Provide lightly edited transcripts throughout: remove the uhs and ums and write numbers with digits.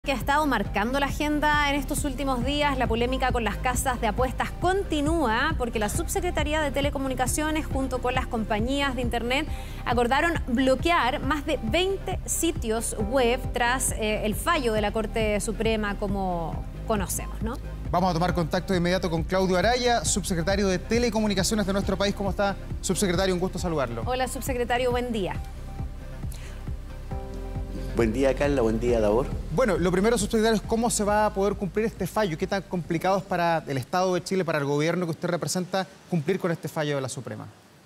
Que ha estado marcando la agenda en estos últimos días. La polémica con las casas de apuestas continúa porque la Subsecretaría de Telecomunicaciones junto con las compañías de internet acordaron bloquear más de 20 sitios web tras el fallo de la Corte Suprema, como conocemos, ¿no? Vamos a tomar contacto de inmediato con Claudio Araya, subsecretario de Telecomunicaciones de nuestro país. ¿Cómo está, subsecretario? Un gusto saludarlo. Hola, subsecretario, buen día. Buen día, Carla. Buen día, Davor. Bueno, lo primero, subsecretario, es cómo se va a poder cumplir este fallo. ¿Qué tan complicado es para el Estado de Chile, para el gobierno que usted representa, cumplir con este fallo de la Suprema?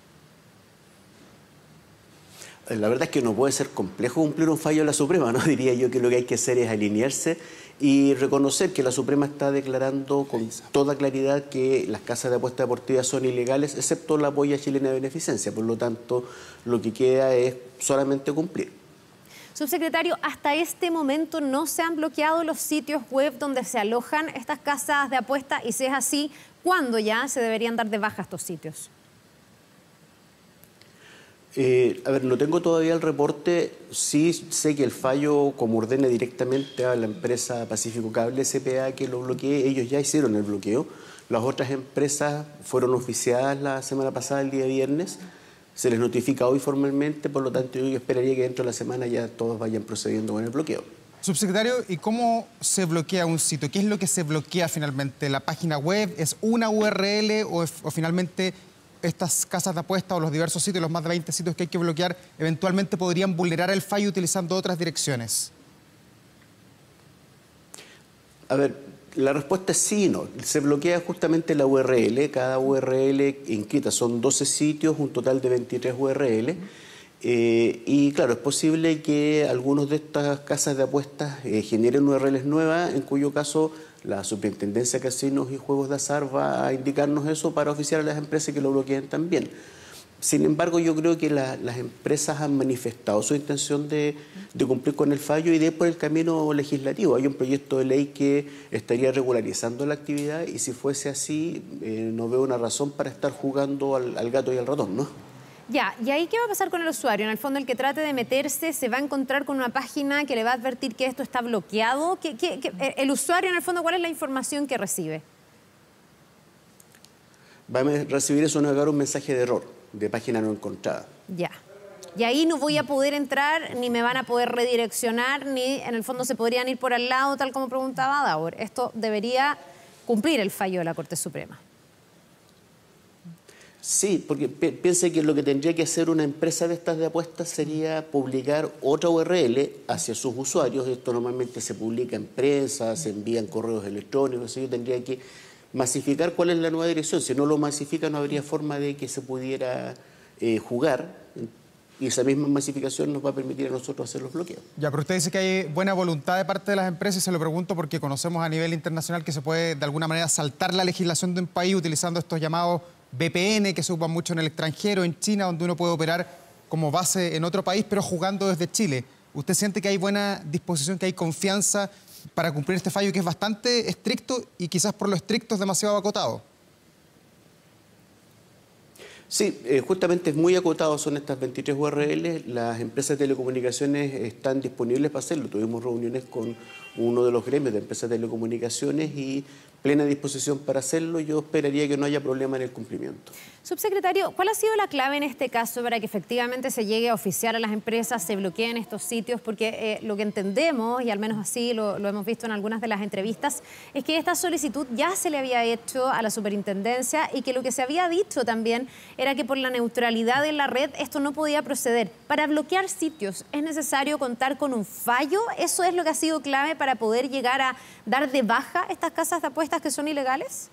La verdad es que no puede ser complejo cumplir un fallo de la Suprema, ¿no? Diría yo que lo que hay que hacer es alinearse y reconocer que la Suprema está declarando con toda claridad que las casas de apuestas deportivas son ilegales, excepto la Polla Chilena de Beneficencia. Por lo tanto, lo que queda es solamente cumplir. Subsecretario, hasta este momento no se han bloqueado los sitios web donde se alojan estas casas de apuestas, y si es así, ¿cuándo ya se deberían dar de baja estos sitios? No tengo todavía el reporte. Sí sé que el fallo, como ordena directamente a la empresa Pacífico Cable S.p.A. que lo bloquee, ellos ya hicieron el bloqueo. Las otras empresas fueron oficiadas la semana pasada, el día viernes. Se les notifica hoy formalmente, por lo tanto yo esperaría que dentro de la semana ya todos vayan procediendo con el bloqueo. Subsecretario, ¿y cómo se bloquea un sitio? ¿Qué es lo que se bloquea finalmente? ¿La página web? ¿Es una URL o finalmente estas casas de apuestas o los diversos sitios, los más de 20 sitios que hay que bloquear, eventualmente podrían vulnerar el fallo utilizando otras direcciones? La respuesta es sí y no. Se bloquea justamente la URL. Cada URL inscrita son 12 sitios, un total de 23 URL. Y claro, es posible que algunos de estas casas de apuestas generen URLs nuevas, en cuyo caso la Superintendencia de Casinos y Juegos de Azar va a indicarnos eso para oficiar a las empresas que lo bloqueen también. Sin embargo, yo creo que las empresas han manifestado su intención de cumplir con el fallo y de ir por el camino legislativo. Hay un proyecto de ley que estaría regularizando la actividad y si fuese así, no veo una razón para estar jugando al gato y al ratón, ¿no? Ya, ¿y ahí qué va a pasar con el usuario? En el fondo, el que trate de meterse se va a encontrar con una página que le va a advertir que esto está bloqueado. El usuario, en el fondo, ¿cuál es la información que recibe? Va a recibir eso, no va a llegar un mensaje de error, de página no encontrada. Ya. Y ahí no voy a poder entrar, ni me van a poder redireccionar, ni en el fondo se podrían ir por al lado, tal como preguntaba Davor. Esto debería cumplir el fallo de la Corte Suprema. Sí, porque piense que lo que tendría que hacer una empresa de estas de apuestas sería publicar otra URL hacia sus usuarios. Esto normalmente se publica en prensa, se envían correos electrónicos, yo tendría que masificar cuál es la nueva dirección. Si no lo masifica, no habría forma de que se pudiera jugar, y esa misma masificación nos va a permitir a nosotros hacer los bloqueos. Ya, pero usted dice que hay buena voluntad de parte de las empresas, y se lo pregunto porque conocemos a nivel internacional que se puede de alguna manera saltar la legislación de un país utilizando estos llamados VPN que se ocupan mucho en el extranjero, en China, donde uno puede operar como base en otro país, pero jugando desde Chile. ¿Usted siente que hay buena disposición, que hay confianza para cumplir este fallo que es bastante estricto y quizás por lo estricto es demasiado acotado? Sí, justamente es muy acotado, son estas 23 URL. Las empresas de telecomunicaciones están disponibles para hacerlo. Tuvimos reuniones con uno de los gremios de empresas de telecomunicaciones y plena disposición para hacerlo. Yo esperaría que no haya problema en el cumplimiento. Subsecretario, ¿cuál ha sido la clave en este caso para que efectivamente se llegue a oficiar a las empresas, se bloqueen estos sitios? Porque lo que entendemos, y al menos así lo hemos visto en algunas de las entrevistas, es que esta solicitud ya se le había hecho a la superintendencia y que lo que se había dicho también era que por la neutralidad de la red esto no podía proceder. Para bloquear sitios, ¿es necesario contar con un fallo? ¿Eso es lo que ha sido clave para poder llegar a dar de baja estas casas de apuestas que son ilegales?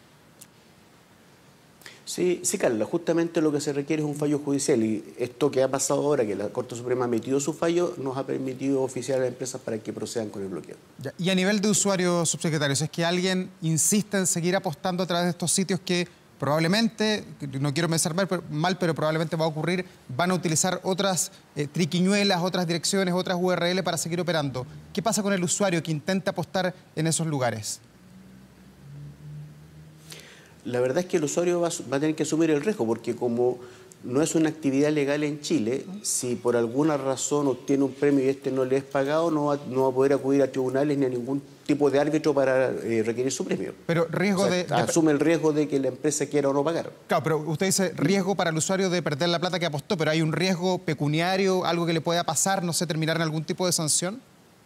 Sí, Carla, justamente lo que se requiere es un fallo judicial, y esto que ha pasado ahora, que la Corte Suprema ha emitido su fallo, nos ha permitido oficiar a las empresas para que procedan con el bloqueo. Ya. Y a nivel de usuario, subsecretario, si es que alguien insiste en seguir apostando a través de estos sitios que probablemente, no quiero pensar mal, pero probablemente va a ocurrir, van a utilizar otras triquiñuelas, otras direcciones, otras URL para seguir operando. ¿Qué pasa con el usuario que intenta apostar en esos lugares? La verdad es que el usuario va a tener que asumir el riesgo, porque como no es una actividad legal en Chile. Si por alguna razón obtiene un premio y este no le es pagado, no va a poder acudir a tribunales ni a ningún tipo de árbitro para requerir su premio. Pero riesgo asume el riesgo de que la empresa quiera o no pagar. Claro, pero usted dice riesgo para el usuario de perder la plata que apostó, pero ¿hay un riesgo pecuniario, algo que le pueda pasar, no sé, terminar en algún tipo de sanción?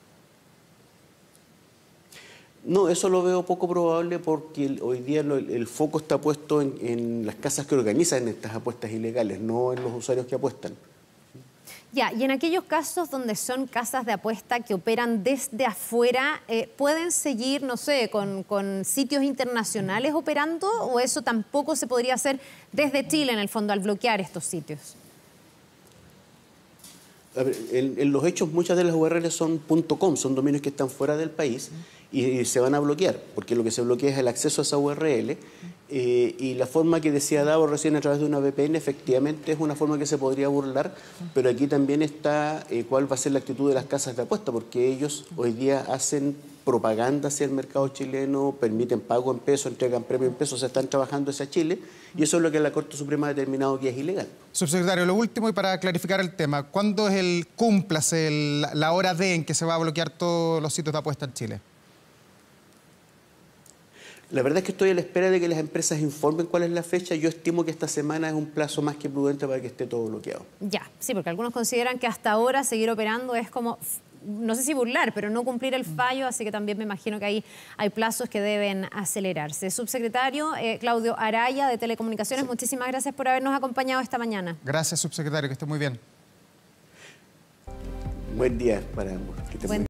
No, eso lo veo poco probable porque hoy día el foco está puesto en las casas que organizan estas apuestas ilegales, no en los usuarios que apuestan. Ya, y en aquellos casos donde son casas de apuesta que operan desde afuera, ¿pueden seguir, no sé, con sitios internacionales operando o eso tampoco se podría hacer desde Chile en el fondo al bloquear estos sitios? A ver, en los hechos muchas de las URLs son .com, son dominios que están fuera del país y se van a bloquear, porque lo que se bloquea es el acceso a esa URL y la forma que decía Davo recién a través de una VPN efectivamente es una forma que se podría burlar, pero aquí también está cuál va a ser la actitud de las casas de apuesta, porque ellos hoy día hacen propaganda hacia el mercado chileno, permiten pago en pesos, entregan premio en pesos, se están trabajando hacia Chile y eso es lo que la Corte Suprema ha determinado que es ilegal. Subsecretario, lo último y para clarificar el tema, ¿cuándo es la hora D en que se va a bloquear todos los sitios de apuesta en Chile? La verdad es que estoy a la espera de que las empresas informen cuál es la fecha. Yo estimo que esta semana es un plazo más que prudente para que esté todo bloqueado. Ya, sí, porque algunos consideran que hasta ahora seguir operando es como, no sé si burlar, pero no cumplir el fallo, así que también me imagino que ahí hay plazos que deben acelerarse. Subsecretario Claudio Araya, de Telecomunicaciones, muchísimas gracias por habernos acompañado esta mañana. Gracias, subsecretario, que esté muy bien. Buen día para ambos. Que estén muy bien.